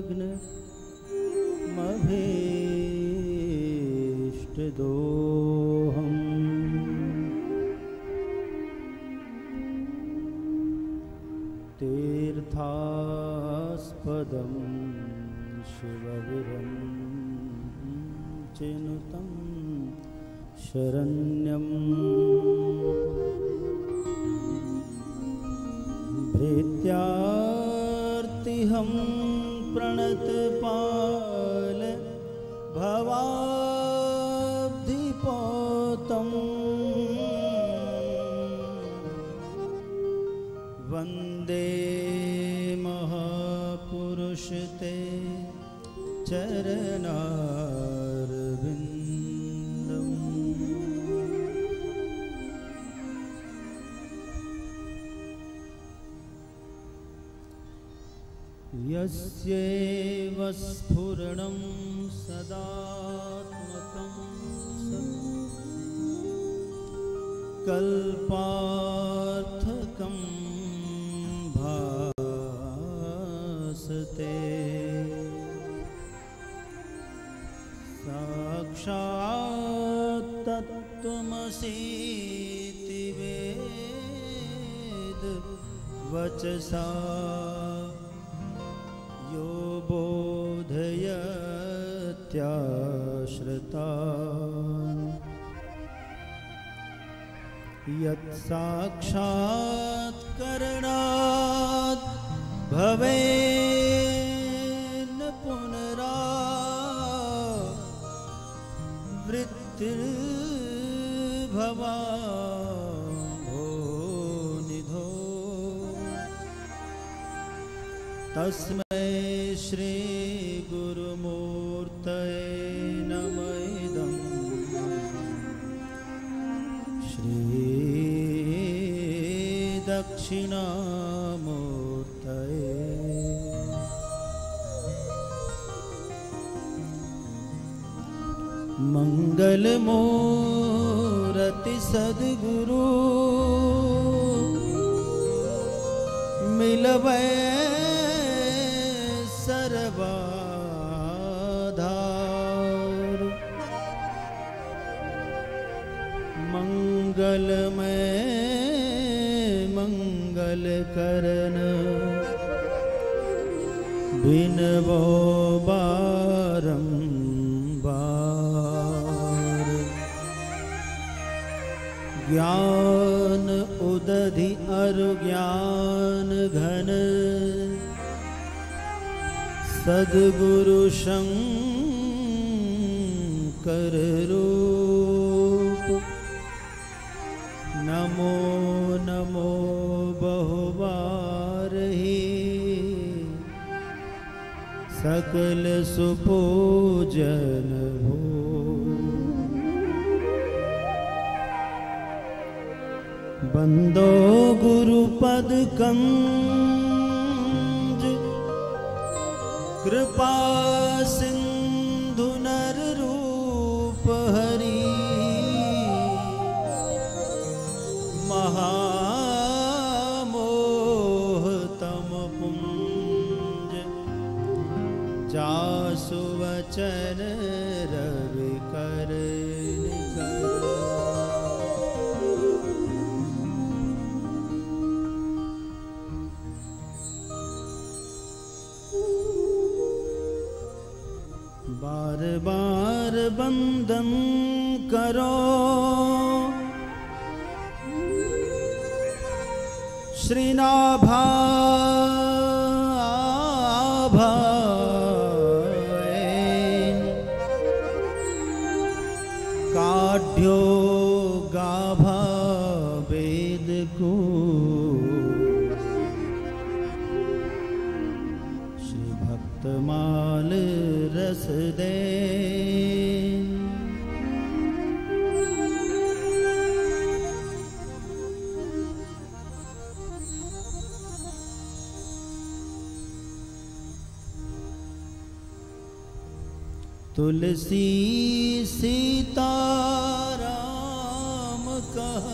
मभीष्टदोहम् तीर्थास्पदं शिवविरं चिनुतं शरण्यं भृत्यार्तिहं प्रणतपाल भवाब्धिपोतं वन्दे महापुरुष ते चरणारविन्दम्। यस्यैव स्फुरणं सदात्मकं कल्पार्थकं भासते साक्षात् तत्त्वमसीति वेद वचसा यो बोधयत्याश्रितान् यत्साक्षात्करणात् भवेन्न पुनरावृत्तिर्भवामो निधो तस्मै श्री गुरुमूर्तये नमः इदं श्री दक्षिणामूर्तये मंगलमूर्ति सद्गुरु मिलवे सर्वाधार मंगलमय मंगल करन बिनवो बारंबार ज्ञान उदधि अरु ज्ञान घन सद्गुरु शंकर रूप नमो नमो बहुबारहि सकल सुपूजन भो बंदो गुरुपद कंज कृपा सिंधु नर रूप हरि महामोह तम पुंज जासु वचन रवि कर बार बार बंदन करो श्रीनाभा काढ़्यो गाभा वेद को श्री भक्तमाल रस दे तुलसी सीताराम कह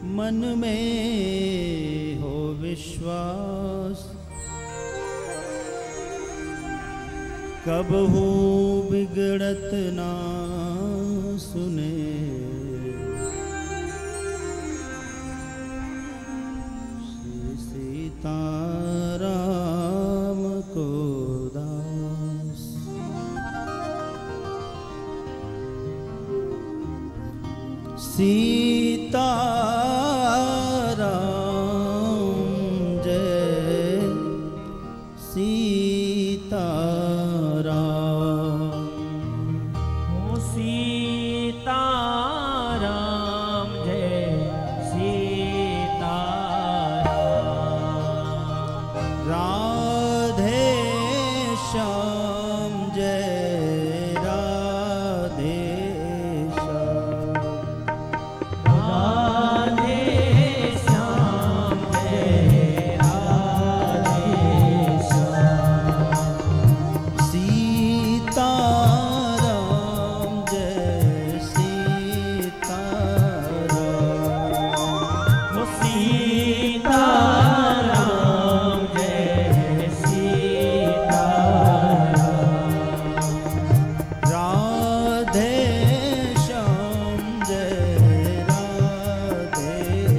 मन में हो विश्वास, कबहू बिगड़त ना सुने। श्री सीताराम को दास। सीताराम जय सीताराम। ओ सीताराम जय सीताराम। राधे श्याम जय राधे श्याम। राधे श्याम जय राधे श्याम। सीताराम जय सीताराम। ओ सीताराम जय सीताराम। राधे श्याम जय राधे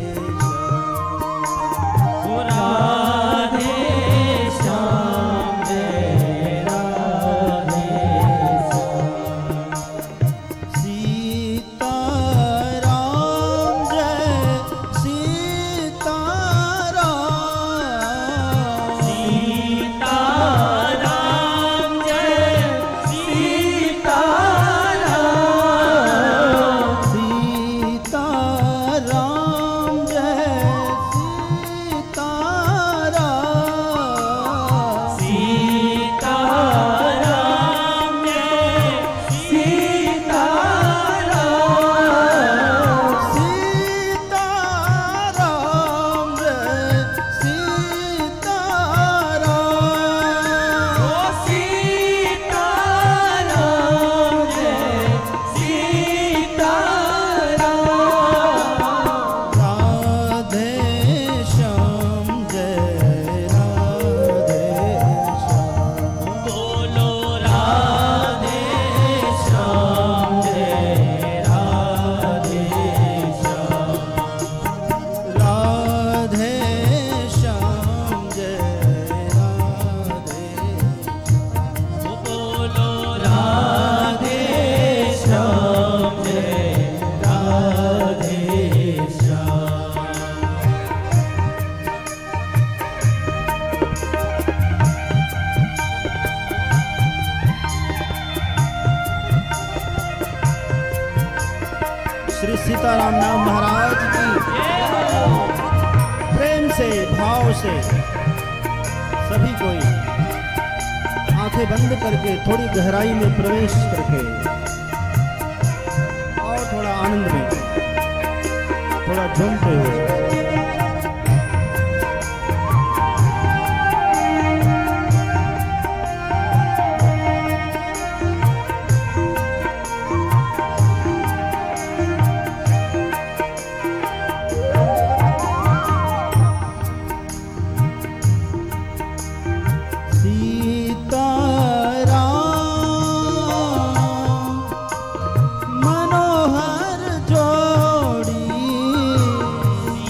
श्याम। ओ राधे श्याम जय राधे श्याम। सीताराम जय सीताराम। सीताराम जय सीताराम। सीताराम जय सीताराम। सीताराम जय सीताराम। सीताराम जय सीताराम। ओ सीताराम जय सीताराम। राधे श्याम जय राधे श्याम। बोलो राधे श्याम जय राधे श्याम। राधे श्याम जय राधे श्याम। बोलो राधे श्याम जय राधे श्याम। श्री सीताराम नाम महाराज की प्रेम से भाव से सभी कोई आंखें बंद करके थोड़ी गहराई में प्रवेश करके और थोड़ा आनंद में थोड़ा झूमते हुए सीताराम मनोहर जोड़ी।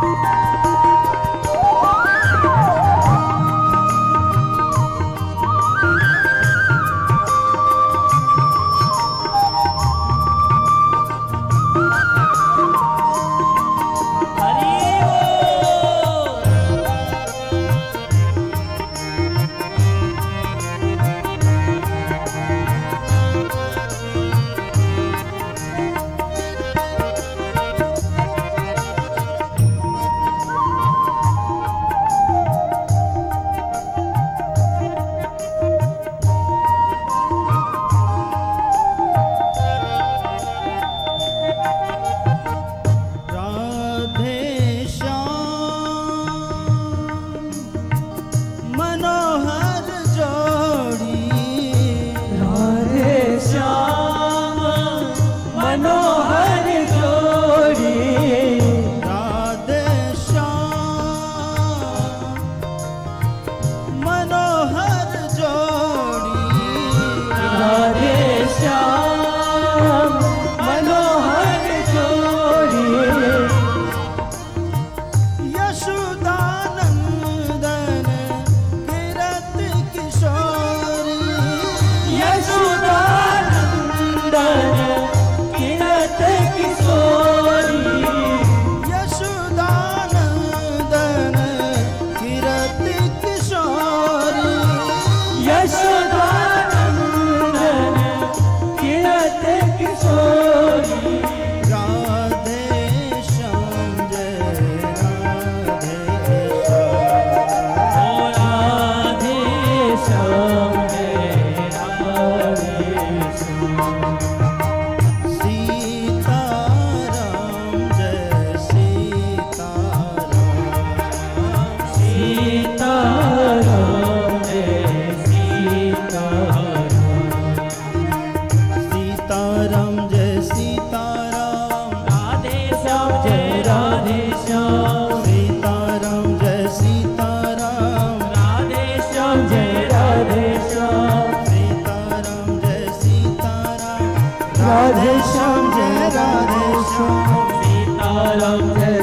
राधे श्याम जय राधे श्याम सीताराम जय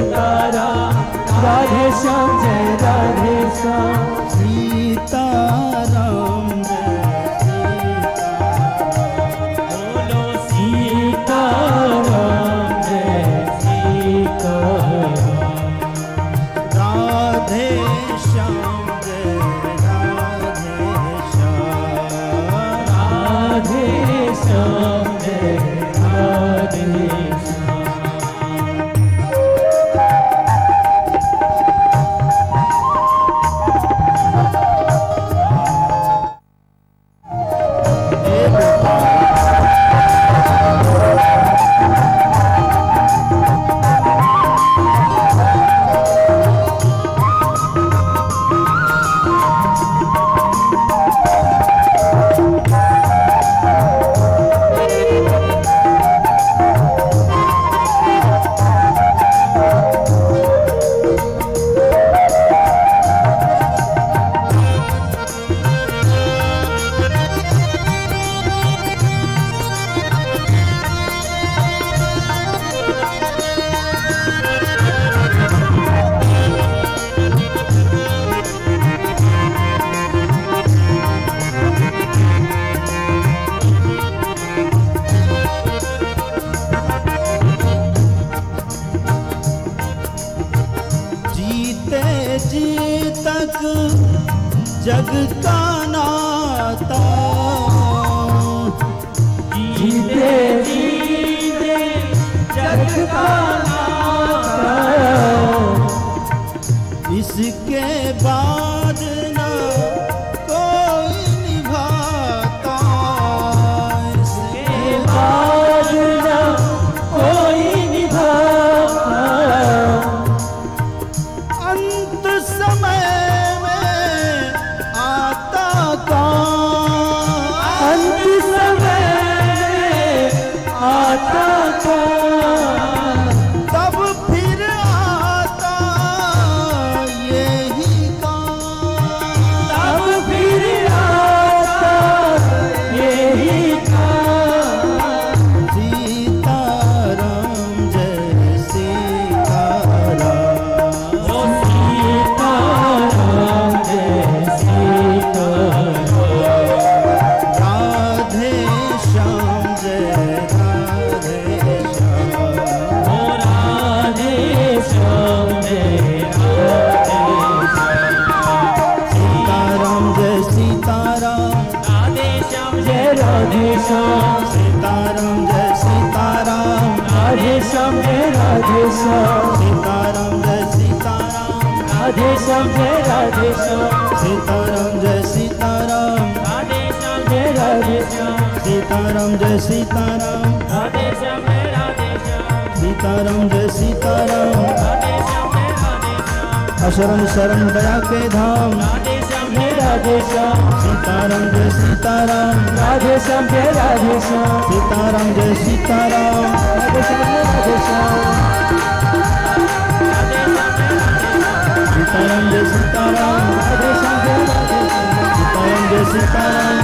सीताराम राधे श्याम जय राधे श्याम सीताराम जय बोलो सीताराम जय सीताराम राधे श्याम जय राधे श्याम राधे श्याम जय राधे जग का नाता जीते जीते जग का नाता इसके बाद ना कोई निभाता इसके बाद ना कोई निभाता अंत समय श्याम सीताराम जय सीताराम राधे श्याम जय राधे श्याम सीताराम जय सीताराम राधे श्याम जय राधे श्याम सीताराम जय सीताराम राधे श्याम जय राधे श्याम सीताराम जय सीताराम राधे श्याम जय राधे श्याम अशरण शरण दया के धाम राधे श्याम जय राधे श्याम सीताराम जय सीताराम राधे श्याम जय राधे श्याम सीताराम जय सीताराम राधे श्याम जय राधे श्याम सीताराम जय सीताराम राधे श्याम जय राधे श्याम सीताराम जय सीताराम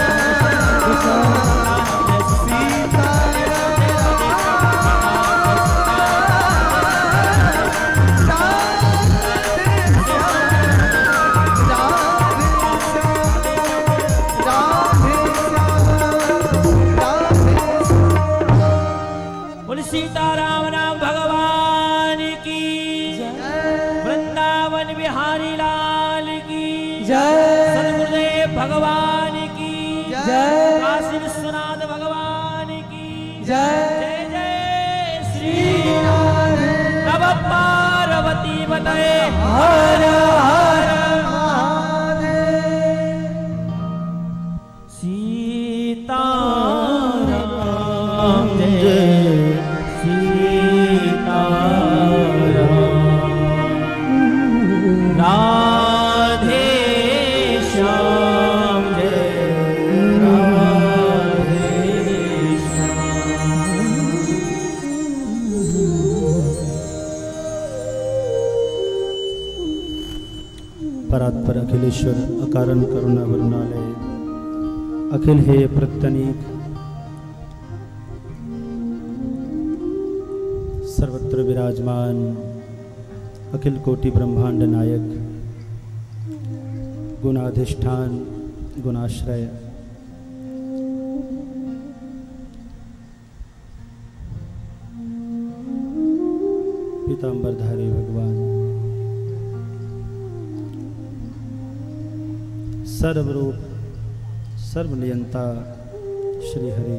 बोल सीताराम राम भगवान की वृंदावन बिहारी लाल की सदगुरुदेव भगवान की काशी विश्वनाथ भगवान की जय जय श्री नव पार्वती बतए हर हर सीताराम जय राधे श्याम जय राधे परात्पर अखिलेश्वर अकारण करुणा वरुणालय अखिल हे प्रत्यनीक सर्वत्र विराजमान अखिल कोटि ब्रह्मांड नायक गुणाधिष्ठान गुणाश्रय पीतांबरधारी भगवान सर्वरूप सर्वनियंता श्री हरि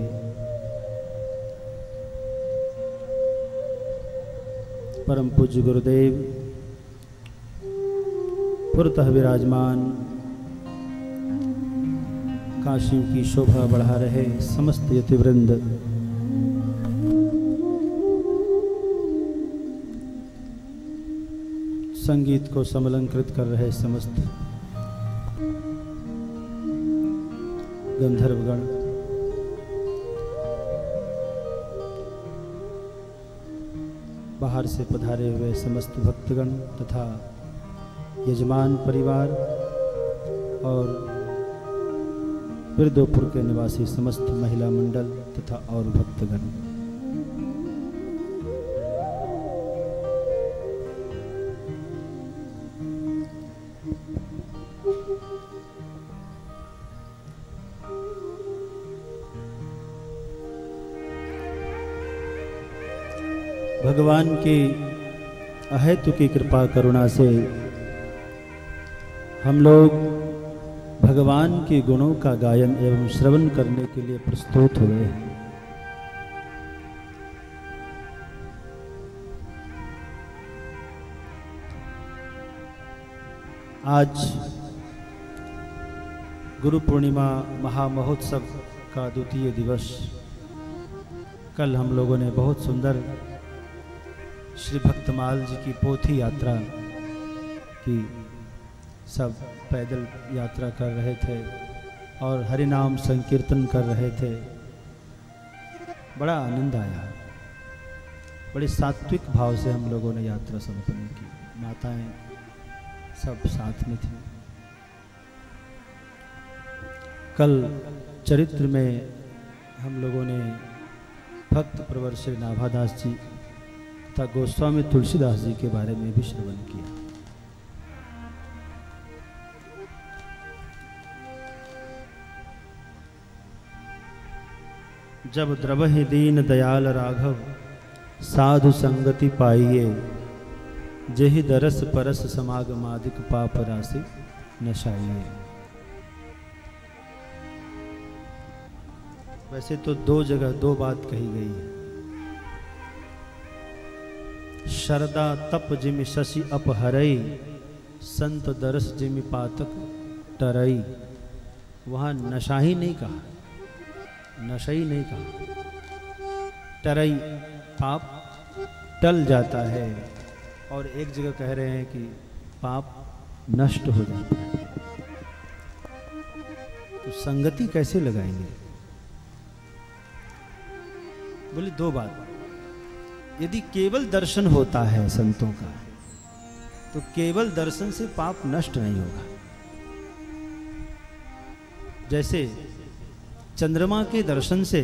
परम पूज्य गुरुदेव पुरतः विराजमान काशी की शोभा बढ़ा रहे समस्त यतिवृंद संगीत को समलंकृत कर रहे समस्त गंधर्वगण बाहर से पधारे हुए समस्त भक्तगण तथा यजमान परिवार और बिरदोपुर के निवासी समस्त महिला मंडल तथा और भक्तगण भगवान की अहेतु की कृपा करुणा से हम लोग भगवान के गुणों का गायन एवं श्रवण करने के लिए प्रस्तुत हुए हैं। आज गुरु पूर्णिमा महामहोत्सव का द्वितीय दिवस। कल हम लोगों ने बहुत सुंदर श्री भक्तमाल जी की पोथी यात्रा की, सब पैदल यात्रा कर रहे थे और हरिनाम संकीर्तन कर रहे थे। बड़ा आनंद आया, बड़े सात्विक भाव से हम लोगों ने यात्रा संपन्न की। माताएं सब साथ में थी। कल चरित्र में हम लोगों ने भक्त प्रवर श्री नाभादास जी तथा गोस्वामी तुलसीदास जी के बारे में भी श्रवण किया। जब द्रवहि दीन दयाल राघव साधु संगति पाइए, जेहि दरस परस समागमादिक पाप राशि नशाइए। वैसे तो दो जगह दो बात कही गई है। शरदा तप जिमि शशि अपहरई, संत दरस जिमि पातक टरई। वहाँ नशा ही नहीं कहा, नशा ही नहीं कहा, टरई पाप टल जाता है। और एक जगह कह रहे हैं कि पाप नष्ट हो जाता है। तो संगति कैसे लगाएंगे? बोले दो बात। यदि केवल दर्शन होता है संतों का, तो केवल दर्शन से पाप नष्ट नहीं होगा। जैसे चंद्रमा के दर्शन से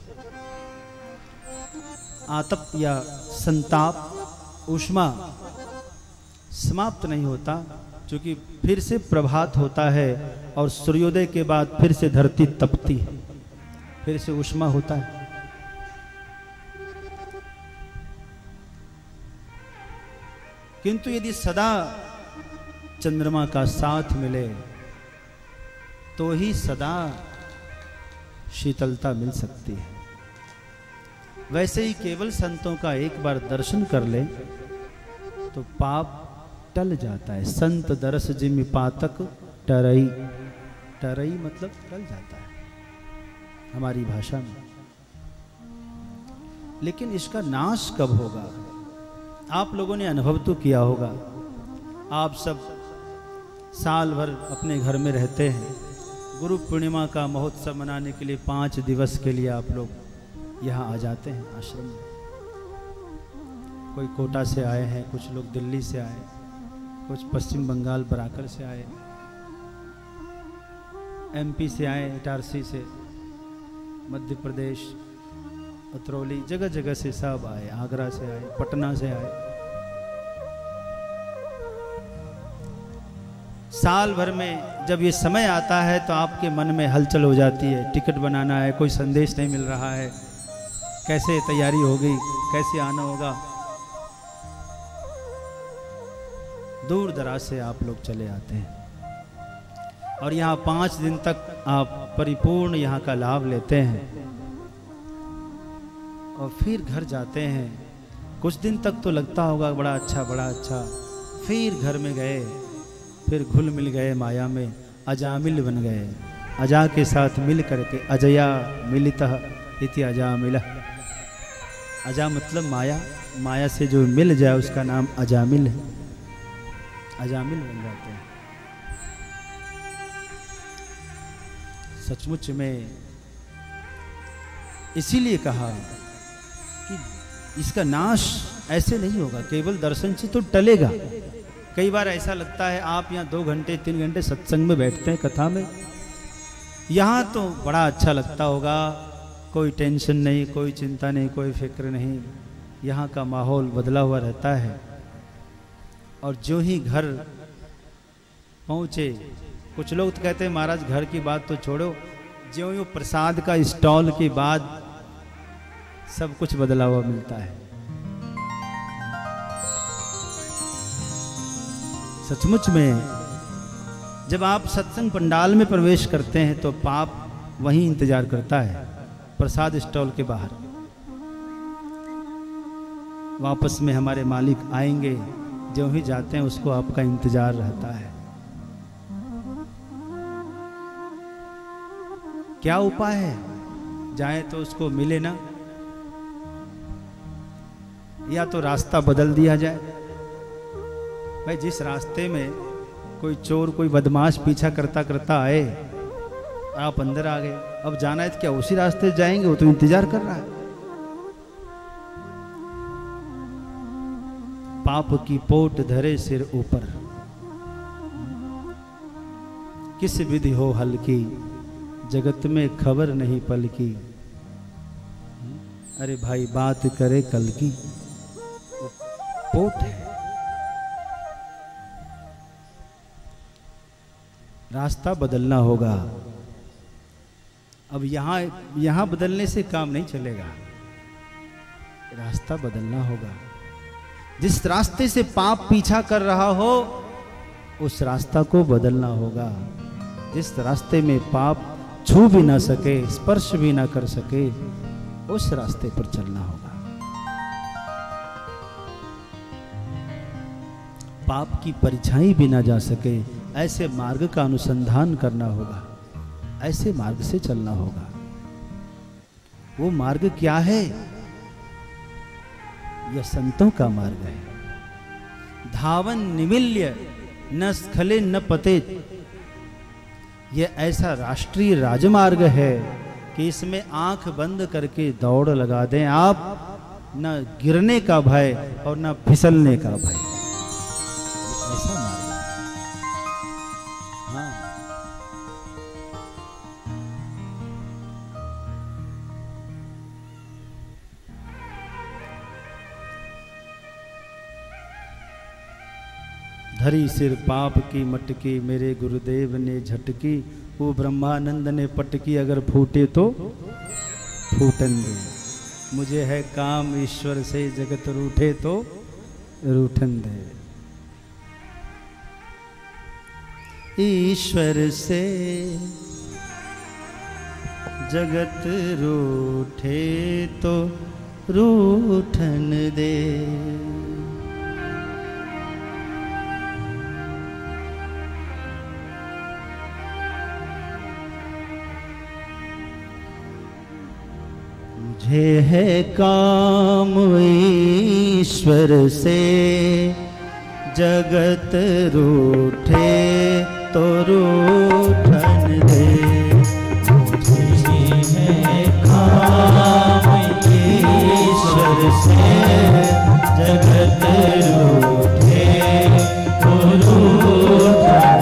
आतप या संताप ऊष्मा समाप्त नहीं होता, क्योंकि फिर से प्रभात होता है और सूर्योदय के बाद फिर से धरती तपती है, फिर से ऊष्मा होता है। किंतु यदि सदा चंद्रमा का साथ मिले तो ही सदा शीतलता मिल सकती है। वैसे ही केवल संतों का एक बार दर्शन कर ले तो पाप टल जाता है। संत दरस जिमि पातक टरई, टरई मतलब टल जाता है हमारी भाषा में। लेकिन इसका नाश कब होगा? आप लोगों ने अनुभव तो किया होगा। आप सब साल भर अपने घर में रहते हैं, गुरु पूर्णिमा का महोत्सव मनाने के लिए 5 दिवस के लिए आप लोग यहाँ आ जाते हैं आश्रम में। कोई कोटा से आए हैं, कुछ लोग दिल्ली से आए, कुछ पश्चिम बंगाल बराकर से आए, MP से आए, इटारसी से, मध्य प्रदेश अतरौली, जगह जगह से सब आए, आगरा से आए, पटना से आए। साल भर में जब ये समय आता है तो आपके मन में हलचल हो जाती है। टिकट बनाना है, कोई संदेश नहीं मिल रहा है, कैसे तैयारी होगी, कैसे आना होगा। दूर दराज से आप लोग चले आते हैं और यहाँ 5 दिन तक आप परिपूर्ण यहाँ का लाभ लेते हैं और फिर घर जाते हैं। कुछ दिन तक तो लगता होगा बड़ा अच्छा, बड़ा अच्छा। फिर घर में गए, फिर घुल मिल गए माया में, अजामिल बन गए। अजा के साथ मिल करके अजया मिलितः इति अजामिल। अजा मतलब माया, माया से जो मिल जाए उसका नाम अजामिल है, अजामिल बन जाते हैं। सचमुच में इसीलिए कहा कि इसका नाश ऐसे नहीं होगा, केवल दर्शन से तो टलेगा। कई बार ऐसा लगता है आप यहाँ 2 घंटे 3 घंटे सत्संग में बैठते हैं, कथा में, यहाँ तो बड़ा अच्छा लगता होगा, कोई टेंशन नहीं, कोई चिंता नहीं, कोई फिक्र नहीं, यहाँ का माहौल बदला हुआ रहता है। और जो ही घर पहुँचे, कुछ लोग तो कहते हैं महाराज घर की बात तो छोड़ो, ज्यों यूँ प्रसाद का स्टॉल के बाद सब कुछ बदला हुआ मिलता है। सचमुच में जब आप सत्संग पंडाल में प्रवेश करते हैं तो पाप वहीं इंतजार करता है, प्रसाद स्टॉल के बाहर। वापस में हमारे मालिक आएंगे, जो ही जाते हैं उसको आपका इंतजार रहता है। क्या उपाय है? जाए तो उसको मिले ना, या तो रास्ता बदल दिया जाए। भाई जिस रास्ते में कोई चोर, कोई बदमाश पीछा करता करता आए, आप अंदर आ गए, अब जाना है तो क्या उसी रास्ते जाएंगे? वो तो इंतजार कर रहा है। पाप की पोट धरे सिर ऊपर, किस विधि हो हल्की, जगत में खबर नहीं पलकी। अरे भाई बात करे कल की, पोट है, रास्ता बदलना होगा। अब यहां बदलने से काम नहीं चलेगा, रास्ता बदलना होगा। जिस रास्ते से पाप पीछा कर रहा हो उस रास्ता को बदलना होगा। जिस रास्ते में पाप छू भी ना सके, स्पर्श भी ना कर सके, उस रास्ते पर चलना होगा। पाप की परछाई भी ना जा सके, ऐसे मार्ग का अनुसंधान करना होगा, ऐसे मार्ग से चलना होगा। वो मार्ग क्या है? यह संतों का मार्ग है। धावन निमिल्य न स्खले न पतेत, यह ऐसा राष्ट्रीय राजमार्ग है कि इसमें आंख बंद करके दौड़ लगा दें आप, न गिरने का भय और न फिसलने का भय। ऐसा मार्ग है। हाँ, धरी सिर पाप की मटकी, मेरे गुरुदेव ने झटकी, वो ब्रह्मानंद ने पटकी, अगर फूटे तो फूटन दे। मुझे है काम ईश्वर से, जगत रूठे तो रूठन दे। ईश्वर से जगत रूठे तो रूठन दे। मुझे है काम ईश्वर से, जगत रूठे तो रूठन दे। मुझे है काम ईश्वर से, जगत रूठे तो रूठन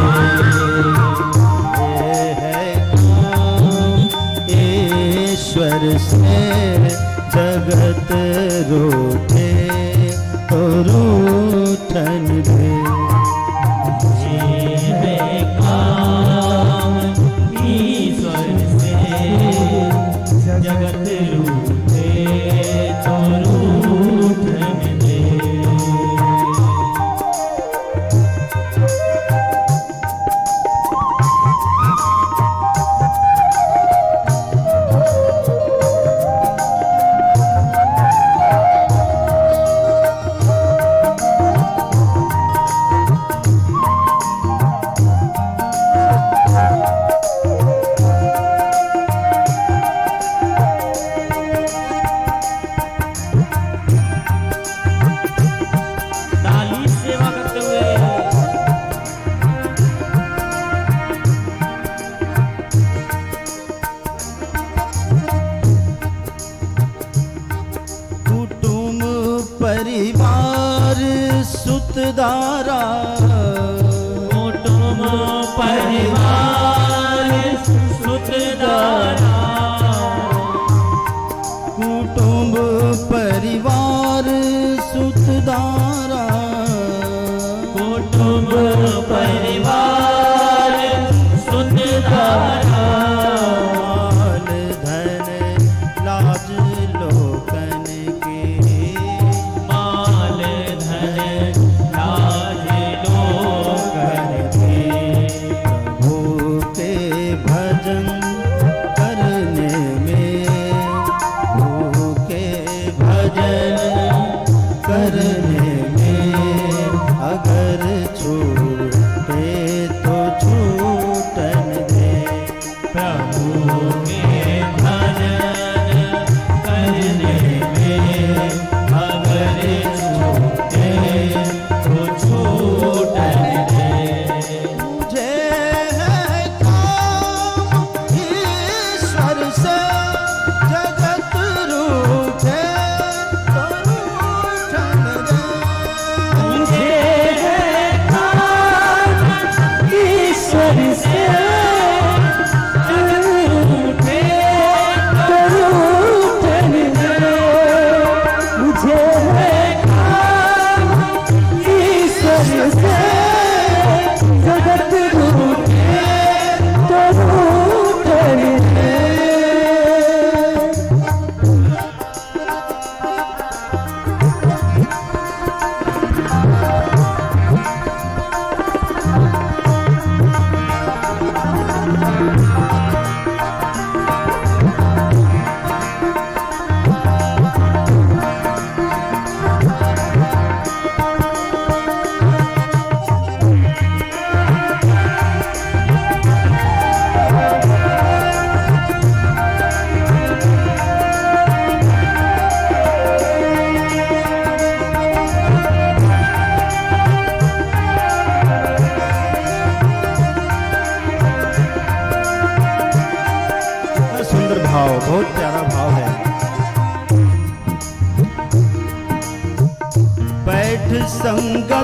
दे। है काम ईश्वर से, जगत रूठे तो रूठन दे। है काम ईश्वर से, जगत रूठे तो रूठन दे। परिवार सुतदारा, कुटुंब परिवार सुतदारा, कुटुंब परिवार सुतदारा, कुटुंब परिवार सुतदारा। माल धन लाज लोकन की, माल धन लाज लोकन की। प्रभु के भजन करने में, प्रभु के भजन करने में, अगर छूटे तो छूटन दे। प्रभु के भजन करने में, अगर छूटे तो छूटन दे। मुझे है काम ईश्वर से, जगत रूठे तो रूठन दे। मुझे है काम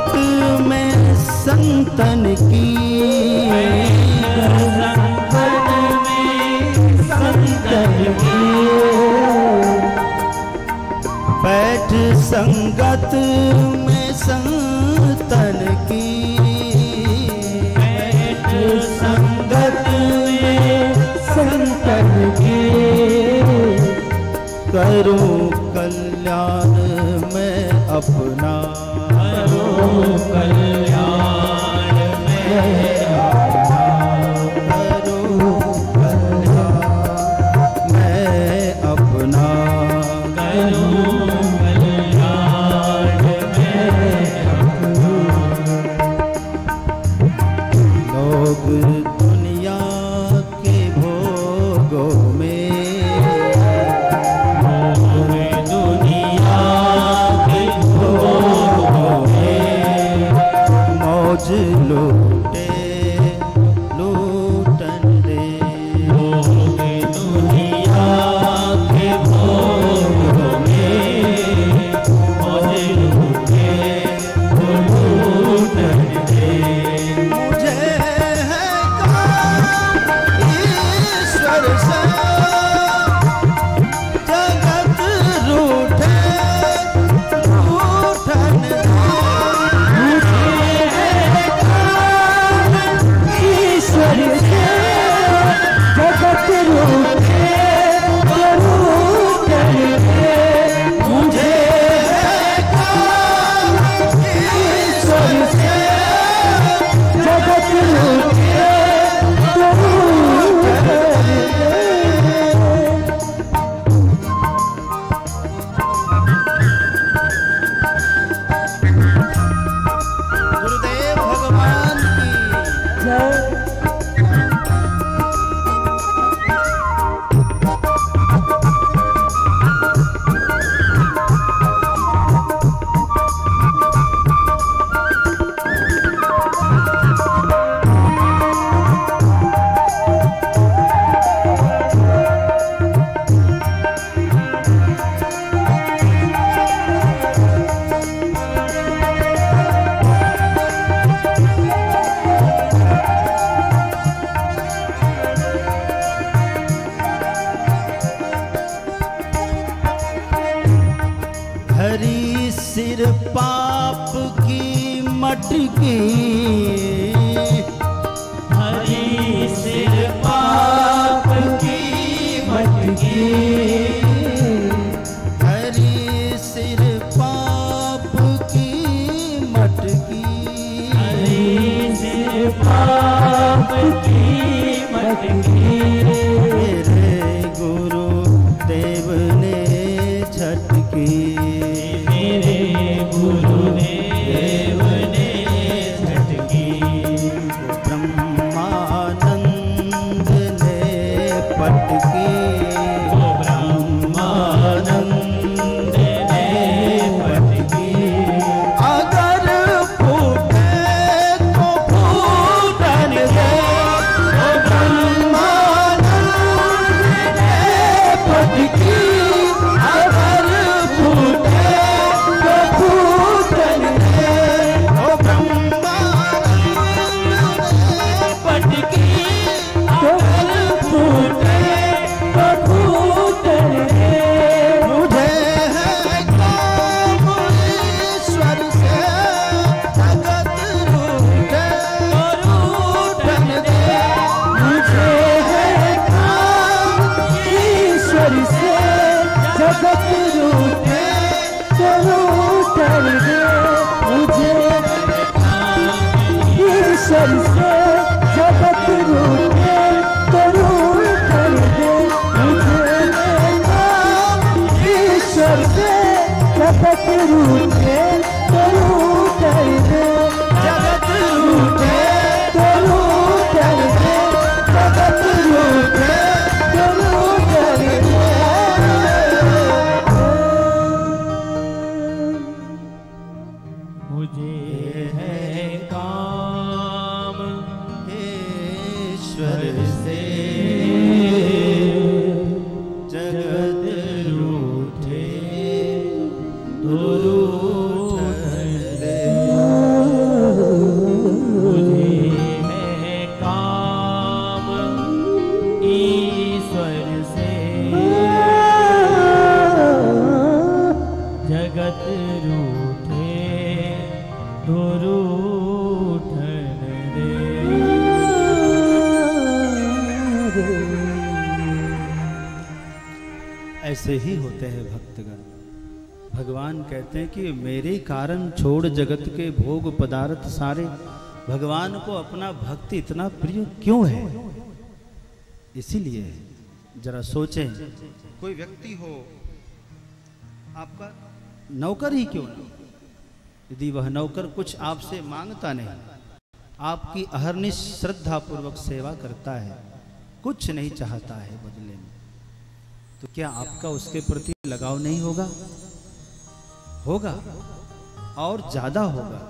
संगत में संतन की, बैठ संगत में संतन की, बैठ संगत में संतन की, करूं कल्याण में अपना, करूं कल्याण में अपना, करूं कल्याण में अपना, करूं कल्याण में अपना। लोग दुनिया के भोगों में, मौज लूटे लूटन दे, लोग दुनिया के भोगों में मौज लूटे लूटन दे। मुझे है काम ईश्वर से जगत रूठे लूटन दे, जगत रूठे मुझे ईश्वर से जगत रूठे गुरुदेव भगवान की जय। हरी सिर पाप की मटकी, हरी सिर पाप की मटकी, हरी सिर पाप की मटकी, हरी सिर पाप की मटकी, मेरे गुरु देव ने झटकी, गुरुदेव ने झटकी, ब्रह्मानंद ने पटकी, ब्रह्मानंद ने पटकी। अगर फूटे तो फूटन दे, ब्रह्मानंद ने पटकी, अगर फूटे उठन दे। ऐसे ही होते हैं भक्तगण। भगवान कहते हैं कि मेरे कारण छोड़ जगत के भोग पदार्थ सारे। भगवान को अपना भक्त इतना प्रिय क्यों है? इसीलिए जरा सोचें, कोई व्यक्ति हो आपका नौकर ही क्यों ना, यदि वह नौकर कुछ आपसे मांगता नहीं, आपकी अहर्निश श्रद्धा पूर्वक सेवा करता है, कुछ नहीं चाहता है बदले में, तो क्या आपका उसके प्रति लगाव नहीं होगा? होगा, और ज्यादा होगा।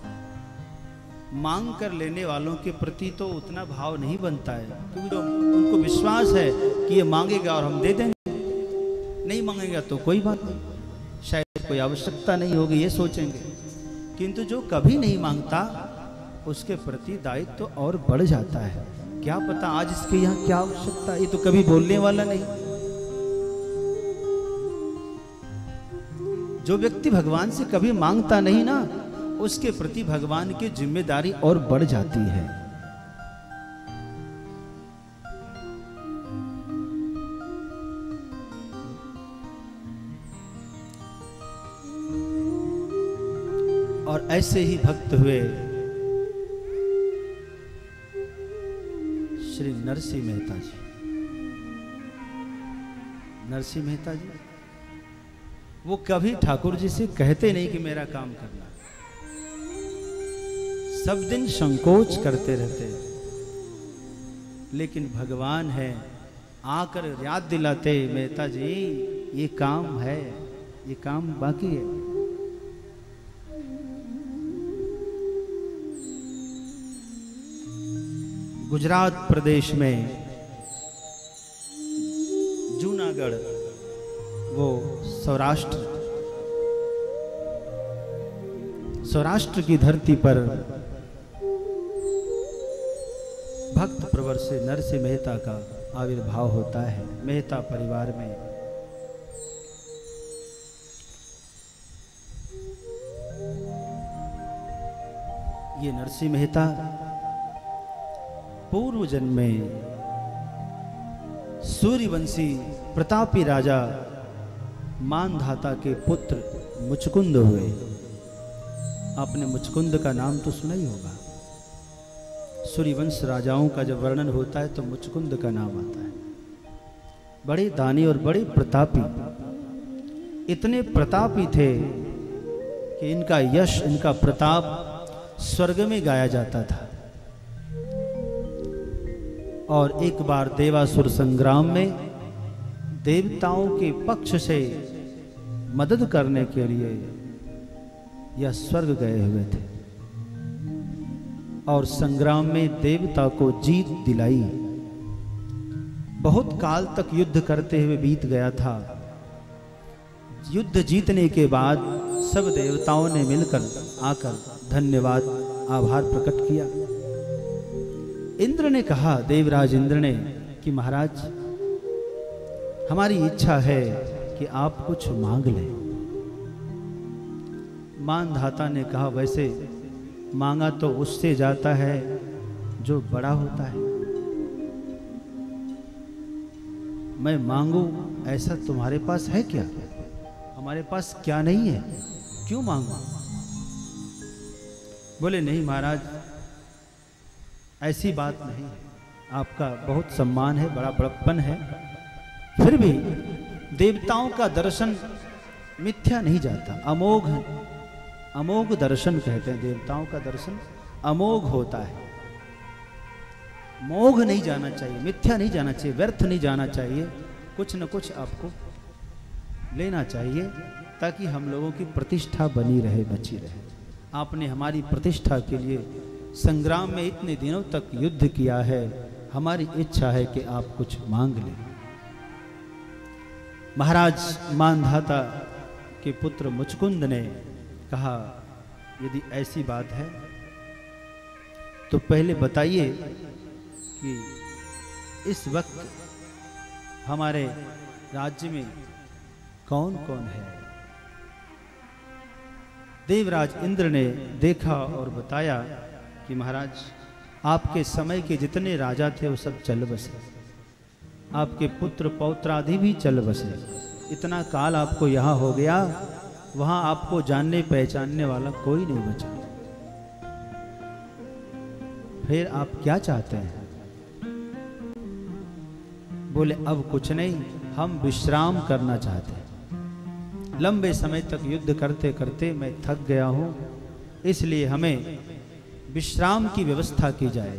मांग कर लेने वालों के प्रति तो उतना भाव नहीं बनता है, क्योंकि तो उनको विश्वास है कि ये मांगेगा और हम दे देंगे, नहीं मांगेगा तो कोई बात नहीं, शायद कोई आवश्यकता नहीं होगी, ये सोचेंगे। किंतु जो कभी नहीं मांगता उसके प्रति दायित्व तो और बढ़ जाता है। क्या पता आज इसके यहाँ क्या आवश्यकता है, ये तो कभी बोलने वाला नहीं। जो व्यक्ति भगवान से कभी मांगता नहीं ना, उसके प्रति भगवान की जिम्मेदारी और बढ़ जाती है। और ऐसे ही भक्त हुए श्री नरसिंह मेहता जी। नरसिंह मेहता जी वो कभी ठाकुर जी से कहते नहीं कि मेरा काम करना, सब दिन संकोच करते रहते, लेकिन भगवान है आकर याद दिलाते, मेहता जी ये काम है, ये काम बाकी है। गुजरात प्रदेश में जूनागढ़, वो सौराष्ट्र की धरती पर भक्त प्रवर से नरसिंह मेहता का आविर्भाव होता है। मेहता परिवार में ये नरसिंह मेहता पूर्व जन्म में सूर्यवंशी प्रतापी राजा मानधाता के पुत्र मुचकुंद हुए। आपने मुचकुंद का नाम तो सुना ही होगा। सूर्यवंश राजाओं का जब वर्णन होता है तो मुचकुंद का नाम आता है। बड़े दानी और बड़े प्रतापी, इतने प्रतापी थे कि इनका यश, इनका प्रताप स्वर्ग में गाया जाता था। और एक बार देवासुर संग्राम में देवताओं के पक्ष से मदद करने के लिए यह स्वर्ग गए हुए थे और संग्राम में देवता को जीत दिलाई। बहुत काल तक युद्ध करते हुए बीत गया था। युद्ध जीतने के बाद सब देवताओं ने मिलकर आकर धन्यवाद, आभार प्रकट किया। इंद्र ने कहा, देवराज इंद्र ने, कि महाराज हमारी इच्छा है कि आप कुछ मांग लें। मानधाता ने कहा, वैसे मांगा तो उससे जाता है जो बड़ा होता है, मैं मांगू ऐसा तुम्हारे पास है क्या? हमारे पास क्या नहीं है, क्यों मांगू? बोले, नहीं महाराज ऐसी बात नहीं है, आपका बहुत सम्मान है, बड़ा बड़प्पन है, फिर भी देवताओं का दर्शन मिथ्या नहीं जाता, अमोघ दर्शन कहते हैं। देवताओं का दर्शन अमोघ होता है, मोघ नहीं जाना चाहिए, मिथ्या नहीं जाना चाहिए, व्यर्थ नहीं जाना चाहिए। कुछ न कुछ आपको लेना चाहिए ताकि हम लोगों की प्रतिष्ठा बनी रहे, बची रहे। आपने हमारी प्रतिष्ठा के लिए संग्राम में इतने दिनों तक युद्ध किया है, हमारी इच्छा है कि आप कुछ मांग लें। महाराज मानधाता के पुत्र मुचकुंद ने कहा, यदि ऐसी बात है तो पहले बताइए कि इस वक्त हमारे राज्य में कौन कौन है। देवराज इंद्र ने देखा और बताया कि महाराज आपके समय के जितने राजा थे वो सब चल बसे, आपके पुत्र पौत्रादि भी चल बसे, इतना काल आपको यहाँ हो गया, वहाँ आपको जानने पहचानने वाला कोई नहीं बचा, फिर आप क्या चाहते हैं? बोले अब कुछ नहीं, हम विश्राम करना चाहते हैं। लंबे समय तक युद्ध करते करते मैं थक गया हूं, इसलिए हमें विश्राम की व्यवस्था की जाए।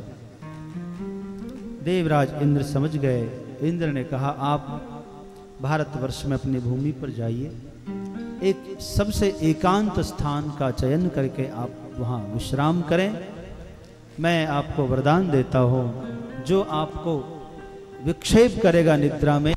देवराज इंद्र समझ गए। इंद्र ने कहा आप भारतवर्ष में अपनी भूमि पर जाइए, एक सबसे एकांत स्थान का चयन करके आप वहां विश्राम करें। मैं आपको वरदान देता हूं, जो आपको विक्षेप करेगा निद्रा में,